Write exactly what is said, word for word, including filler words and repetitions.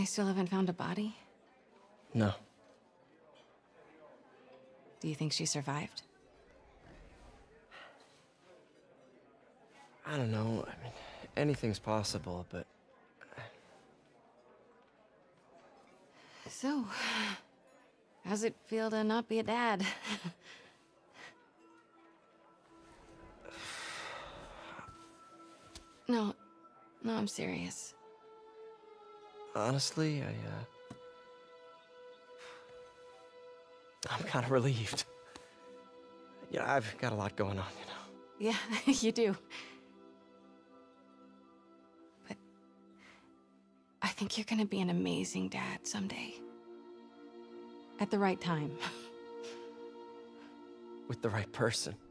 still haven't found a body? No. Do you think she survived? I don't know. I mean, anything's possible, but... So, how's it feel to not be a dad? No, no, I'm serious. Honestly, I, uh... I'm kind of relieved. You know, I've got a lot going on, you know. Yeah, you do. But I think you're gonna be an amazing dad someday. At the right time. With the right person.